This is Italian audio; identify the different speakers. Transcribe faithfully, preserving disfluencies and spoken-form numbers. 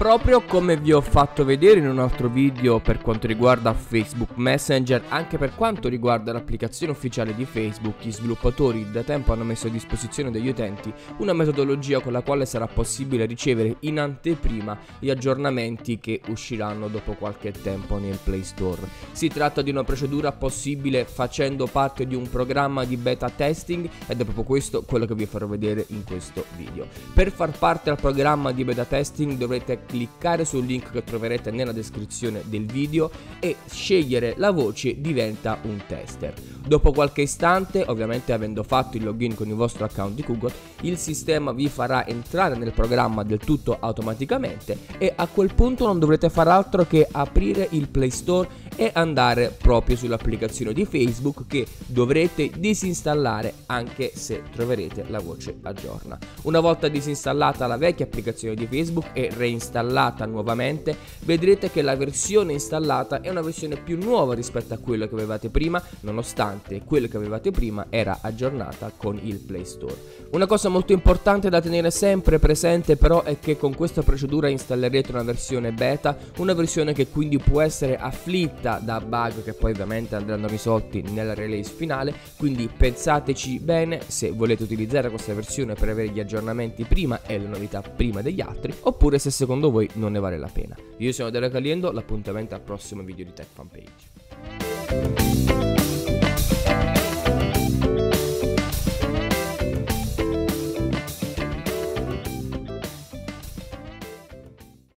Speaker 1: Proprio come vi ho fatto vedere in un altro video per quanto riguarda Facebook Messenger, anche per quanto riguarda l'applicazione ufficiale di Facebook, gli sviluppatori da tempo hanno messo a disposizione degli utenti una metodologia con la quale sarà possibile ricevere in anteprima gli aggiornamenti che usciranno dopo qualche tempo nel Play Store. Si tratta di una procedura possibile facendo parte di un programma di beta testing ed è proprio questo quello che vi farò vedere in questo video. Per far parte del programma di beta testing dovrete cliccare sul link che troverete nella descrizione del video e scegliere la voce diventa un tester. Dopo qualche istante, ovviamente avendo fatto il login con il vostro account di Google, il sistema vi farà entrare nel programma del tutto automaticamente e a quel punto non dovrete fare altro che aprire il Play Store e andare proprio sull'applicazione di Facebook che dovrete disinstallare anche se troverete la voce aggiorna. Una volta disinstallata la vecchia applicazione di Facebook e reinstallata nuovamente, vedrete che la versione installata è una versione più nuova rispetto a quella che avevate prima, nonostante quella che avevate prima era aggiornata con il Play Store. Una cosa molto importante da tenere sempre presente però è che con questa procedura installerete una versione beta, una versione che quindi può essere afflitta da bug che poi ovviamente andranno risolti nella release finale, quindi pensateci bene se volete utilizzare questa versione per avere gli aggiornamenti prima e le novità prima degli altri, oppure se secondo voi non ne vale la pena. Io sono Dario Caliendo, l'appuntamento al prossimo video di Tech Fan Page.